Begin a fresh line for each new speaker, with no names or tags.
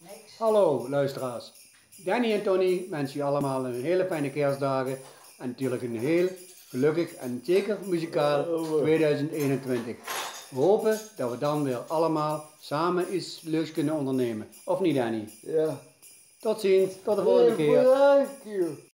Hallo luisteraars. Danny en Tony wensen je allemaal een hele fijne kerstdagen en natuurlijk een heel gelukkig en zeker muzikaal 2021. We hopen dat we dan weer allemaal samen iets leuks kunnen ondernemen. Of niet, Danny?
Ja.
Tot ziens, tot de volgende keer.